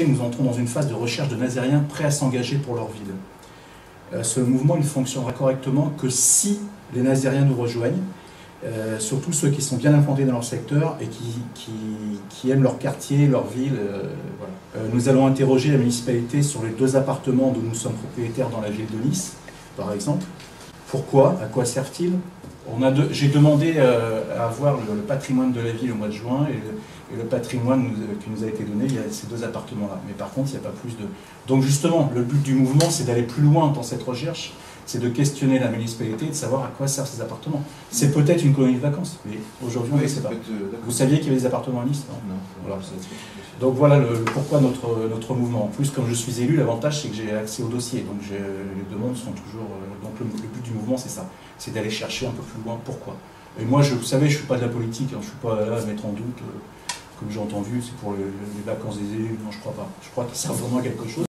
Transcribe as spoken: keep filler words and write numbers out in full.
Nous entrons dans une phase de recherche de Nazériens prêts à s'engager pour leur ville. Euh, ce mouvement il fonctionnera correctement que si les Nazériens nous rejoignent, euh, surtout ceux qui sont bien implantés dans leur secteur et qui, qui, qui aiment leur quartier, leur ville. Euh, voilà. euh, nous allons interroger la municipalité sur les deux appartements dont nous sommes propriétaires dans la ville de Nice, par exemple. Pourquoi? À quoi servent-ils? de, J'ai demandé euh, à avoir le, le patrimoine de la ville au mois de juin et le, et le patrimoine nous, qui nous a été donné, il y a ces deux appartements-là. Mais par contre, il n'y a pas plus de... Donc justement, le but du mouvement, c'est d'aller plus loin dans cette recherche, c'est de questionner la municipalité et de savoir à quoi servent ces appartements. C'est peut-être une colonie de vacances, mais aujourd'hui, on ne oui, sait pas. Euh, Vous saviez qu'il y avait des appartements à Nice? Non, non. Voilà. Donc voilà le, pourquoi notre, notre mouvement. En plus, comme je suis élu, l'avantage, c'est que j'ai accès au dossier. Donc les demandes sont toujours... Donc le, le but du mouvement, c'est ça. C'est d'aller chercher un peu plus loin pourquoi. Et moi, je, vous savez, je ne suis pas de la politique, hein, je ne suis pas là à mettre en doute, euh, comme j'ai entendu, c'est pour le, les vacances des élus. Non, je ne crois pas. Je crois que ça sert vraiment à quelque chose.